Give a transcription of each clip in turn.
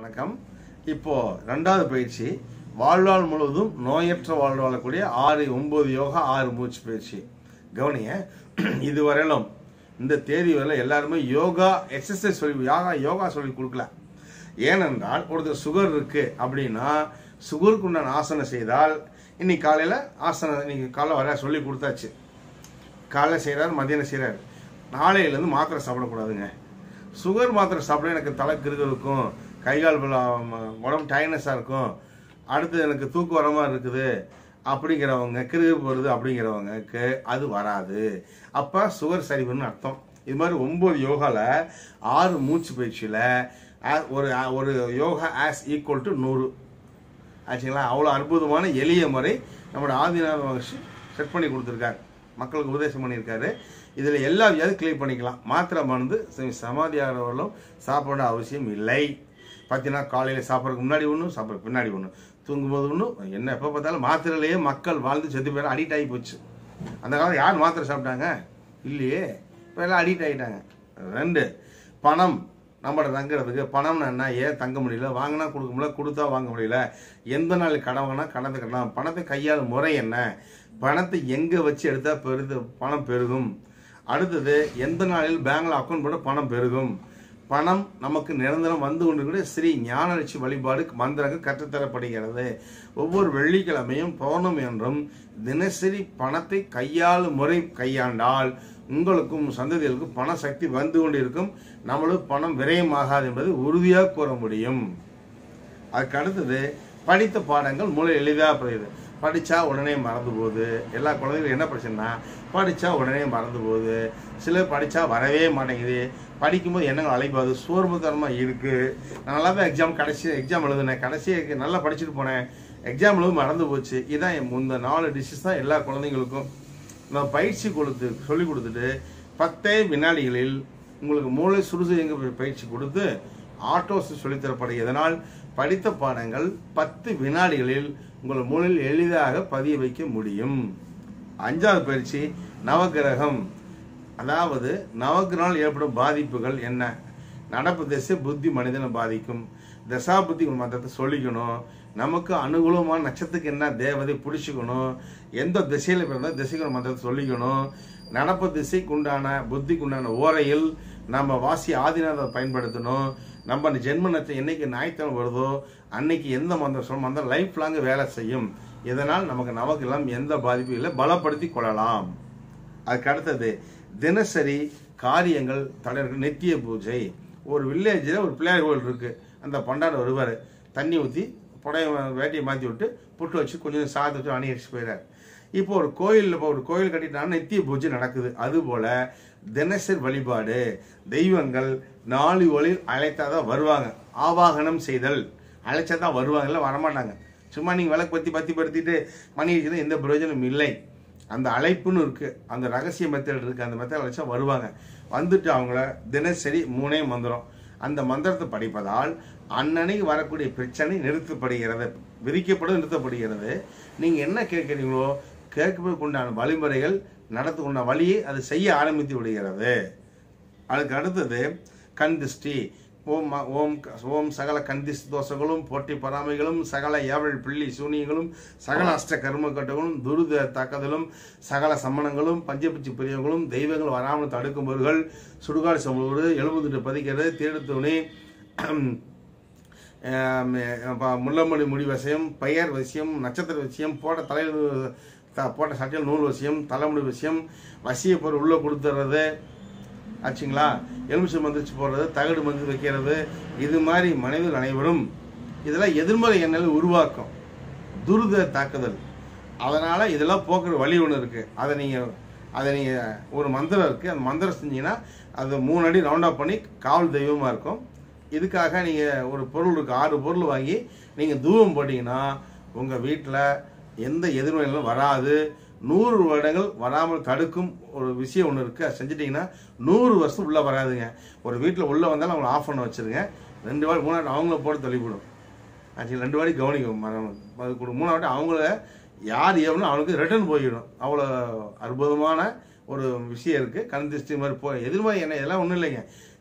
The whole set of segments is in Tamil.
வணக்கம். இப்போ ரெண்டாவது பயிற்சி வாழ்நாள் முழுவதும் நோயற்ற வாழ்வு வாழக்கூடிய 9 யோகா 6 மூச்சு பயிற்சி. கவனிங்க, இதுவரையிலும் இந்த தேதி வரையில எல்லாருமே யோகா எக்ஸசைஸ் சொல்லி யோகா சொல்லி கொடுக்கல. ஏனென்றால் ஒருத்தர் சுகர் இருக்கு அப்படின்னா சுகருக்கு உண்டான ஆசனம் செய்தால் இன்னைக்கு காலையில் ஆசனம் இன்னைக்கு காலைல வர சொல்லி கொடுத்தாச்சு. காலைல செய்கிறார், மதியானம் செய்கிறார். நாளையிலேருந்து மாத்திரை சாப்பிடக்கூடாதுங்க. சுகர் மாத்திரை சாப்பிட எனக்கு தலை கிருக இருக்கும், கைகால் உடம்பு டயர்னஸாக இருக்கும், அடுத்து எனக்கு தூக்கு வர மாதிரி இருக்குது அப்படிங்கிறவங்க, கிருகு வருது அப்படிங்கிறவங்களுக்கு அது வராது. அப்போ சுகர் சரிவுன்னு அர்த்தம். இது மாதிரி 9 யோகாவில் 6 மூச்சு பயிற்சியில் ஒரு யோகா ஆஸ் ஈக்குவல் டு 100 ஆச்சுங்களா. அவ்வளோ அற்புதமான எளிய முறை நம்மளோட ஆதிநாத மகர்ஷி செட் பண்ணி கொடுத்துருக்காரு, மக்களுக்கு உபதேசம் பண்ணியிருக்காரு. இதில் எல்லா வியாதியும் கிளியர் பண்ணிக்கலாம். மாத்திரை மருந்து சமாதி ஆகிறவர்களும் சாப்பிட அவசியம் இல்லை. பார்த்தீங்கன்னா காலையில் சாப்பிட்றதுக்கு முன்னாடி ஒன்று, சாப்பிட்றதுக்கு பின்னாடி ஒன்று, தூங்கும்போது ஒன்று, என்ன எப்போ பார்த்தாலும் மாத்திரையிலேயே மக்கள் வாழ்ந்து செத்து பேர் அடிக்ட் ஆகி போச்சு. அந்த காலத்தில் யார் மாத்திரை சாப்பிட்டாங்க? இல்லையே, இப்போ எல்லாம் அடிக்ட் ஆகிட்டாங்க. 2 பணம் நம்மளோட தங்குறதுக்கு பணம்னா என்ன? ஏன் தங்க முடியல? வாங்கினா கொடுக்க முடியல, கொடுத்தா வாங்க முடியல. எந்த நாள் கடன் வாங்கினா கடந்து கட்டலாம். பணத்தை கையாள முறை என்ன? பணத்தை எங்கே வச்சு எடுத்தால் பணம் பெருகும்? அடுத்தது எந்த நாளில் பேங்க்ல அக்கௌண்ட் போட பணம் பெருகும்? பணம் நமக்கு நிரந்தரம் வந்து கொண்டிருக்கிற ஸ்ரீ ஞானலட்சுமி வழிபாடு மந்திரங்கள் கற்றுத்தரப்படுகிறது. ஒவ்வொரு வெள்ளிக்கிழமையும் பௌர்ணமி என்றும் தினசரி பணத்தை கையாளும் முறை கையாண்டால் உங்களுக்கும் சந்ததிகளுக்கும் பண சக்தி வந்து கொண்டிருக்கும். நம்மளுக்கு பணம் விரயமாகாது என்பது உறுதியாக கூற முடியும். அதுக்கு அடுத்தது படித்த பாடங்கள் மூளை எளிதாக புரியுது. படித்தா உடனே மறந்து போகுது. எல்லா குழந்தைகளும் என்ன பிரச்சனைனா படித்தா உடனே மறந்து போகுது. சிலர் படித்தா வரவே மாட்டேங்குது. படிக்கும்போது என்னங்க அழைப்பாது, சோர்வுத்தனமாக இருக்குது. நான் நல்லா தான் எக்ஸாம் எழுதுனேன், கடைசியாக நல்லா படிச்சுட்டு போனேன், எக்ஸாம் எழுத மறந்து போச்சு. இதுதான் இந்த 4 டிஷ்ஷஸ் தான் எல்லா குழந்தைங்களுக்கும் நான் பயிற்சி சொல்லி கொடுத்துட்டு 10 வினாடிகளில் உங்களுக்கு மூளை சுறுசுறுங்க பயிற்சி கொடுத்து ஆட்டோஸ் சொல்லித்தரப்படும். இதனால் படித்த பாடங்கள் 10 வினாடிகளில் உங்கள் மூளையில் எளிதாக பதிய வைக்க முடியும். 5வது பயிற்சி நவகிரகம். அதாவது நவகிரகங்கள் ஏற்படும் பாதிப்புகள் என்ன? நடப்பு திசை புத்தி மனிதனை பாதிக்கும். தசா புத்தி மந்திரத்தை சொல்லிக்கணும். நமக்கு அனுகூலமான நட்சத்திரத்துக்கு என்ன தேவதை பிடிச்சிக்கணும். எந்த திசையில் பிறந்தால் திசைக்கு மந்திரத்தை சொல்லிக்கணும். நடப்பு திசைக்கு உண்டான புத்திக்கு உண்டான ஓரையில் நம்ம வாசி ஆதிநாதத்தை பயன்படுத்தணும். நம்ம ஜென்ம நட்சத்திரம் என்னைக்கு ஞாயிற்றுக்கிழமை வருதோ அன்னைக்கு எந்த மந்திரம் சொல்லும் மந்திரம் லைஃப் லாங் வேலை செய்யும். இதனால் நமக்கு நமக்கெல்லாம் எந்த பாதிப்பும் இல்லை, பலப்படுத்தி கொள்ளலாம். அதுக்கு அடுத்தது தினசரி காரியங்கள் தடர்கள் நித்திய பூஜை. ஒரு வில்லேஜில் ஒரு பிள்ளையார் கோவில் இருக்கு. அந்த பண்டாரம் வருவார், தண்ணி ஊற்றி புடைய வேட்டியை மாற்றி விட்டு புட்டு வச்சு கொஞ்சம் சாதத்தை அணியடிச்சு போயிடார். இப்போ ஒரு கோயில் கட்டிட்டாலும் நித்திய பூஜை நடக்குது. அதுபோல தினசரி வழிபாடு. தெய்வங்கள் 4 வழியில் அழைத்தாதான் வருவாங்க. ஆவாகனம் செய்தல், அழைச்சா தான் வருவாங்க, இல்லை வரமாட்டாங்க. சும்மா நீங்கள் விளக்கு பத்திப்படுத்திட்டு மணி வச்சுதான் எந்த பிரயோஜனம் இல்லை. அந்த அழைப்புன்னு இருக்கு, அந்த ரகசிய மெத்தட் இருக்கு. அந்த மெத்தட் அழைச்சா வருவாங்க. வந்துட்டு அவங்கள தினசரி 3 மந்திரம், அந்த மந்திரத்தை படிப்பதால் அன்னன்னைக்கு வரக்கூடிய பிரச்சனை நிறுத்தப்படுகிறது. நீங்கள் என்ன கேட்குறீங்களோ கேட்பதற்கு உண்டான வழிமுறைகள் நடத்துக்கு உண்டான வழியை அது செய்ய ஆரம்பித்து விடுகிறது. அதுக்கு அடுத்தது கண் திருஷ்டி. ஓம் சகல கந்திஸ் தோஷங்களும் போட்டி பராமைகளும் சகல ஏவல் பிள்ளி சூனியங்களும் சகல அஷ்ட கர்ம கட்டுகளும் துருத தாக்குதலும் சகல சம்மணங்களும் பஞ்சபட்சி பிரியங்களும் தெய்வங்கள் வராமல் தடுக்கும்பவர்கள் சுடுகாடு சம்பளம் எழுபது பதிக்கிறது தேடு துணி முள்ளமணி முடி விஷயம் பெயர் விஷயம் நட்சத்திர விஷயம் போட்ட சட்டையில் நூல் விஷயம் தலைமுடி விஷயம் வசிய பொருள் உள்ள கொடுத்துறது ஆச்சுங்களா. எலுமிச்சை மந்திரிச்சு போடுறது, தகடு மந்திரி வைக்கிறது, இது மாதிரி மனிதர்கள் அனைவரும் இதெல்லாம் எதிர்மறை எண்ணங்களை உருவாக்கும், துருத தாக்குதல். அதனால இதெல்லாம் போக்குற வழி ஒன்று இருக்கு. அதை நீங்க ஒரு மந்திரம் இருக்கு, அந்த மந்திரம் செஞ்சீங்கன்னா அது 3 அடி ரவுண்ட் ஆஃப் பண்ணி காவல் தெய்வமா இருக்கும். இதுக்காக நீங்க ஒரு பொருள் இருக்கு, 6 பொருள் வாங்கி நீங்க தூபம் போட்டீங்கன்னா உங்க வீட்டில் எந்த எதிர்மறைகளும் வராது. 100 வருடங்கள் வராமல் தடுக்கும் ஒரு விஷயம் ஒன்று இருக்குது. அது செஞ்சிட்டிங்கன்னா 100 வருஷம் உள்ளே வராதுங்க. ஒரு வீட்டில் உள்ளே வந்தாலும் அவங்கள ஆஃப் பண்ண வச்சுருங்க. 2 வாட்டி 3 வாட்டி அவங்கள போட்டு தள்ளிவிடும். ஆக்சுவலி 2 வாட்டி கவனிக்கும். அது 3 வாட்டி அவங்கள யார் ஏவனும் அவனுக்கு ரிட்டர்ன் போயிடும். அவ்வளோ அற்புதமான ஒரு விஷயம் இருக்குது. கண் திருஷ்டி மாதிரி எதிர்மறை என்ன இதெல்லாம் ஒன்றும் இல்லைங்க.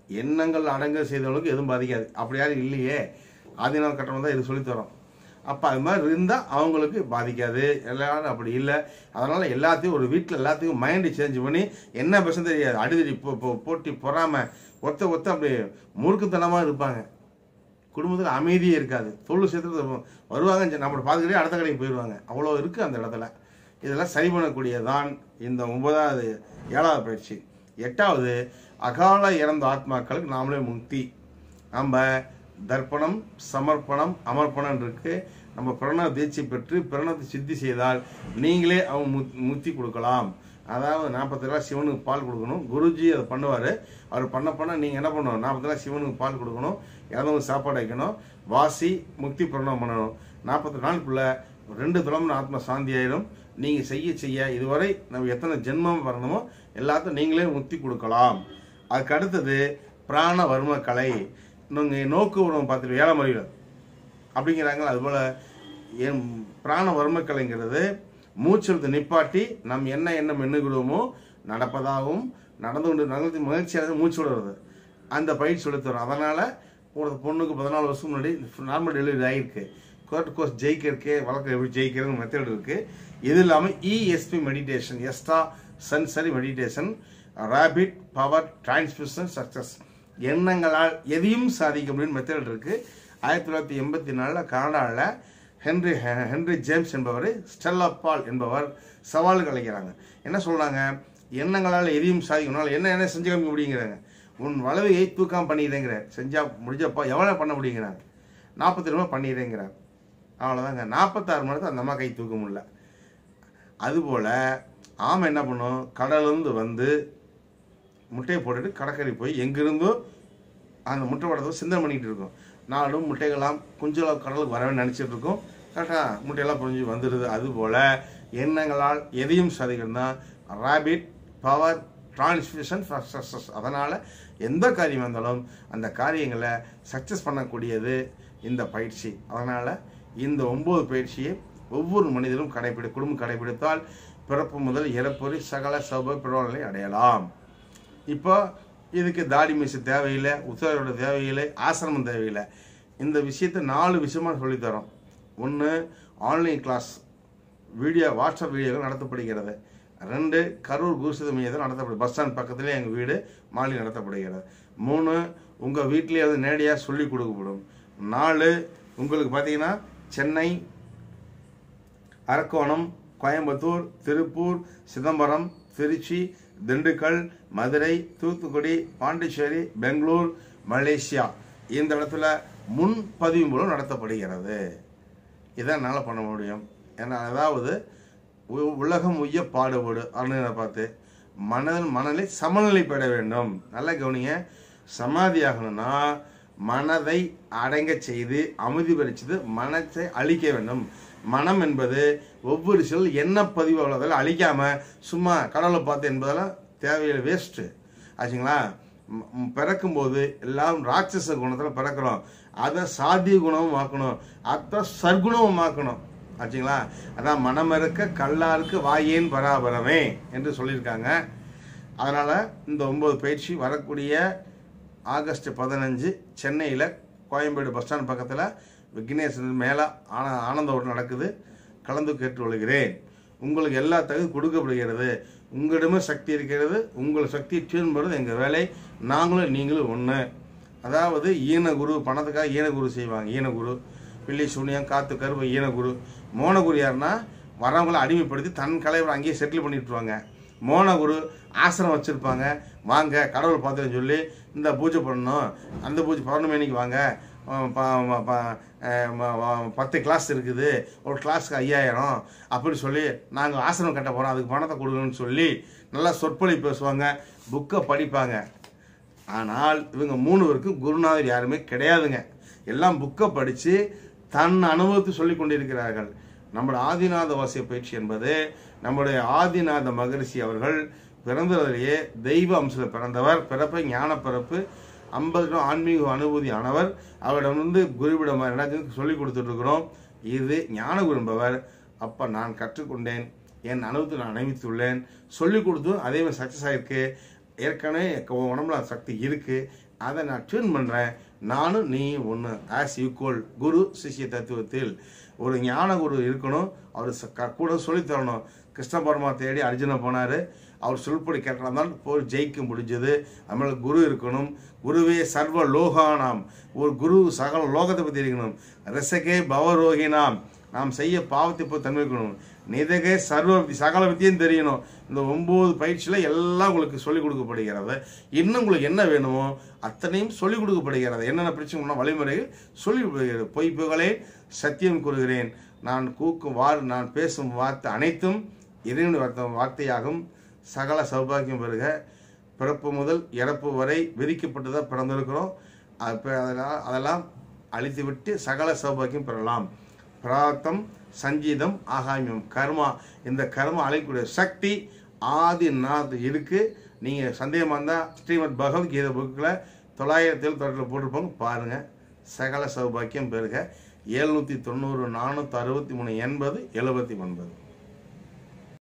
எண்ணங்கள் அடங்க செய்தவங்களுக்கு எதுவும் பாதிக்காது. அப்படி யாரும் இல்லையே, ஆதிநாத கட்டணம் தான் இது சொல்லித்தரோம். அப்போ அது மாதிரி இருந்தால் அவங்களுக்கு பாதிக்காது. எல்லாரும் அப்படி இல்லை. அதனால் எல்லாத்தையும் ஒரு வீட்டில் எல்லாத்தையும் மைண்டு சேஞ்ச் பண்ணி என்ன பேசுன்னு தெரியாது, அடிதடி போட்டி பொறாமல் ஒத்த அப்படி முறுக்குத்தனமாக இருப்பாங்க. குடும்பத்தில் அமைதியே இருக்காது. தொழில் சேர்த்து வருவாங்க, நம்மளை பார்த்துக்கிட்டே அடுத்த கடைக்கு போயிடுவாங்க. அவ்வளோ இருக்குது அந்த இடத்துல. இதெல்லாம் சரி பண்ணக்கூடியதான் இந்த 9வது 7வது பயிற்சி. 8வது அகால இறந்த ஆத்மாக்களுக்கு நாமளே முக்தி. நம்ம தர்ப்பணம், சமர்ப்பணம், அமர்ப்பணம் இருக்கு. நம்ம பிரண தீட்சை பெற்று பிரணத்தை சித்தி செய்தால் நீங்களே அவங்க முக்தி கொடுக்கலாம். அதாவது 40 ரூபா சிவனுக்கு பால் கொடுக்கணும். குருஜி அதை பண்ணுவார். அவர் பண்ண நீங்கள் என்ன பண்ணணும், 40 ரூபா சிவனுக்கு பால் கொடுக்கணும், இறந்தவங்க சாப்பாடு வைக்கணும், வாசி முக்தி பிரணம் பண்ணணும். 40 நாளுக்குள்ள 2 தலைமுறை ஆத்மா சாந்தி ஆயிடும். நீங்கள் செய்ய இதுவரை நம்ம எத்தனை ஜென்மம் வரணுமோ எல்லாத்தையும் நீங்களே முக்தி கொடுக்கலாம். அதுக்கு அடுத்தது பிராண வர்ம கலை. நீங்கள் நோக்கு உணவு பார்த்துட்டு 7 முறையில் அப்படிங்கிறாங்களா, அதுபோல் என் பிராண வர்ம கலைங்கிறது மூச்செழுத்து நிப்பாட்டி நம் என்ன எண்ணம் எண்ணுகிறோமோ நடப்பதாகவும் நடந்து கொண்டு நகர்த்தி மகிழ்ச்சியாக மூச்சு விடுறது அந்த பயிற்சி சொல்லித்தரும். அதனால் ஒரு பொண்ணுக்கு 14 வருஷம் முன்னாடி நார்மல் டெலிவரி ஆகிருக்கு. கோர்ஸ் ஜெயிக்கிறதுக்கு வழக்கு எப்படி ஜெயிக்கிறதுன்னு மெத்தட் இருக்குது. இது இல்லாமல் ESP meditation, extra sensory meditation, rapid power transmission success, எண்ணங்களால் எதையும் சாதிக்க முடியும் மெத்தட் இருக்குது. 1984 கனடாவில் ஹென்ரி ஜேம்ஸ் என்பவர், ஸ்டெல்லா பால் என்பவர் சவாலுக்கு அழைக்கிறாங்க. என்ன சொல்கிறாங்க, எண்ணங்களால் எதையும் சாதிக்கணும்னால என்ன செஞ்சு காமிக்க முடியுங்கிறாங்க. உன் வலவையை தூக்காமல் பண்ணிடுறேங்கிறார். செஞ்சால் முடிஞ்சப்போ எவ்வளோ பண்ண முடியுங்கிறாங்க. 40 ரூபா பண்ணிடுறேங்கிறார். அவ்வளோதாங்க. 46 மணி நேரத்தில் அந்த அம்மா கை தூக்க முடியல. அதுபோல் ஆமை என்ன பண்ணும், கடலேருந்து வந்து முட்டையை போட்டுட்டு கடற்கரை போய் எங்கிருந்தோ அந்த முட்டை படத்தை சிந்தனை பண்ணிக்கிட்டு இருக்கும். நாடும் முட்டைகள்லாம் குஞ்சலாம் கடலுக்கு வரவே நினச்சிட்டு இருக்கும். கரெக்டாக முட்டையெல்லாம் புரிஞ்சு வந்துடுது. அதுபோல் எண்ணங்களால் எதையும் சாதிக்கணும் தான் ரேபிட் பவர் டிரான்ஸ்மிஷன் சக்ஸஸ். அதனால் எந்த காரியம் வந்தாலும் அந்த காரியங்களை சக்ஸஸ் பண்ணக்கூடியது இந்த பயிற்சி. அதனால் இந்த 9 பயிற்சியை ஒவ்வொரு மனிதரும் குடும்பம் கடைபிடித்தால் பிறப்பு முதல் இறப்பொறி சகல சௌப பிறவர்களை அடையலாம். இப்போ இதுக்கு தாடி மீசு தேவையில்லை, உத்தரவோட தேவையில்லை, ஆசிரமம் தேவையில்லை. இந்த விஷயத்தை 4 விஷயமாக சொல்லித்தரோம். 1 ஆன்லைன் கிளாஸ் வீடியோ, வாட்ஸ்அப் வீடியோகள் நடத்தப்படுகிறது. 2 கரூர் குருசித மையத்தில் நடத்தப்படுது. பஸ் ஸ்டாண்ட் பக்கத்திலே எங்கள் வீடு மாலை நடத்தப்படுகிறது. 3 உங்கள் வீட்டிலே அது நேரடியாக சொல்லிக் கொடுக்கப்படும். 4 உங்களுக்கு பார்த்தீங்கன்னா சென்னை, அரக்கோணம், கோயம்புத்தூர், திருப்பூர், சிதம்பரம், திருச்சி, திண்டுக்கல், மதுரை, தூத்துக்குடி, பாண்டிச்சேரி, பெங்களூர், மலேசியா இந்த இடத்துல முன்பதிவு மூலம் நடத்தப்படுகிறது. இதை என்னால் பண்ண முடியும். ஏன்னா அதாவது உலகம் உய்ய பாடுபடு அப்படின்னு பார்த்து மனநிலை சமநிலைப்பட வேண்டும். நல்ல கவனிங்க. சமாதி ஆகணும்னா மனதை அடங்க செய்து அமைதி பறிச்சது மனத்தை அழிக்க வேண்டும். மனம் என்பது ஒவ்வொரு சொல் என்ன பதிவு அவ்வளோதெல்லாம் அழிக்காமல் சும்மா கடவுளை பார்த்து என்பதெல்லாம் தேவையில்லை, வேஸ்ட்டு ஆச்சுங்களா. பிறக்கும்போது எல்லாம் ராட்சச குணத்தில் பிறக்கிறோம். அதை சாத்திய குணமும் ஆக்கணும், அதை சர்க்குணமும் ஆக்கணும் ஆச்சுங்களா. அதான் மனம் இருக்க கல்லாருக்கு வாயேன் பராபரமே என்று சொல்லியிருக்காங்க. அதனால் இந்த 9 பயிற்சி வரக்கூடிய ஆகஸ்ட் 15 சென்னையில் கோயம்பேடு பஸ் ஸ்டாண்ட் பக்கத்தில் விக்னேஸ்வரன் மேலே ஆனந்தோடு நடக்குது. கலந்து கேட்டுக்கொள்கிறேன். உங்களுக்கு எல்லா தகுதி கொடுக்கப்படுகிறது. உங்களிடமே சக்தி இருக்கிறது. உங்கள் சக்தியை டியூன் பண்ணுறது எங்கள் வேலை. நாங்களும் நீங்களும் ஒன்று. அதாவது ஈனகுரு, பணத்துக்காக ஈனகுரு செய்வாங்க. ஈனகுரு பிள்ளை சூனியம் காத்து கருவ ஈனகுரு. மோனகுரு யாருன்னா வரவங்களை அடிமைப்படுத்தி தன் கலைவரை அங்கேயே செட்டில் பண்ணிட்டுருவாங்க. மோனகுரு ஆசிரமம் வச்சுருப்பாங்க. வாங்க கடவுள் பார்த்துன்னு சொல்லி இந்த பூஜை பண்ணணும், அந்த பூஜை பௌர்ணமிக்கு வாங்க, 10 கிளாஸ் இருக்குது, ஒரு கிளாஸுக்கு 5000 அப்படி சொல்லி நாங்கள் ஆசிரமம் கட்ட போகிறோம், அதுக்கு பணத்தை கொடுக்கணும்னு சொல்லி நல்லா சொற்பொழி பேசுவாங்க, புக்கை படிப்பாங்க. ஆனால் இவங்க 3 பேருக்கும் குருநாதர் யாருமே கிடையாதுங்க. எல்லாம் புக்கை படித்து தன் அனுபவத்தை சொல்லி கொண்டிருக்கிறார்கள். நம்முடைய ஆதிநாத வாசிய பயிற்சி என்பது நம்முடைய ஆதிநாத மகரிஷி அவர்கள் பிறந்ததிலேயே தெய்வ அம்சத்தில் பிறந்தவர். பிறப்பை ஞான பிறப்பு, 50 ஆன்மீக அனுபூதி ஆனவர். அவரிடம் வந்து குருவிடம் சொல்லிக் கொடுத்துட்ருக்குறோம். இது ஞானகுரு என்பவர். அப்போ நான் கற்றுக்கொண்டேன், என் அனுபவத்தை நான் அனுபவித்துள்ளேன், சொல்லிக் கொடுத்தும் அதே மாதிரி சக்ஸஸ் ஆகிருக்கு. ஏற்கனவே உடம்புல சக்தி இருக்குது. அதை நான் டியூன் பண்ணுறேன். நானும் நீ ஒன்று ஆஸ் ஈக்குவல். குரு சிஷ்ய தத்துவத்தில் ஒரு ஞான குரு இருக்கணும். அவர் கூட சொல்லித்தரணும். கிருஷ்ண பரமா தேடி அர்ஜுனை போனார். அவர் சொல்படி கேட்கலாம் தான் போய் ஜெயிக்க முடிஞ்சது. அதுமாதிரி குரு இருக்கணும். குருவே சர்வ லோகானாம். ஒரு குரு சகல லோகத்தை பற்றி இருக்கணும். ரசகே பவரோகினாம். நாம் செய்ய பாவத்தை இப்போ தன்மைக்கணும். நிதகே சர்வ சகல வித்தியும் தெரியணும். இந்த 9 பயிற்சியில் எல்லாம் உங்களுக்கு சொல்லிக் கொடுக்கப்படுகிறது. இன்னும் உங்களுக்கு என்ன வேணுமோ அத்தனையும் சொல்லிக் கொடுக்கப்படுகிறது. என்னென்ன பிரச்சனை வழிமுறைகள் சொல்லி பொய் புகழே சத்தியம் கூறுகிறேன். நான் பேசும் வார்த்தை அனைத்தும் இறைவனுடைய வார்த்தையாகும். சகல சௌபாகியம் பெறுக. பிறப்பு முதல் இறப்பு வரை விதிக்கப்பட்டுதான் பிறந்திருக்கிறோம். அதெல்லாம் அழித்துவிட்டு சகல சௌபாகியம் பெறலாம். பிரார்த்தம் சஞ்சீதம் ஆகாமியம் கர்மா. இந்த கர்மா அழைக்கக்கூடிய சக்தி ஆதிநாத் இருக்கு. நீங்கள் சந்தேகமாக இருந்தால் ஸ்ரீமத் பகவத்கீதை புக்கில் 907 போட்டிருப்பாங்க, பாருங்கள். சகல சௌபாக்கியம் பெறுக. 790 463 80 79.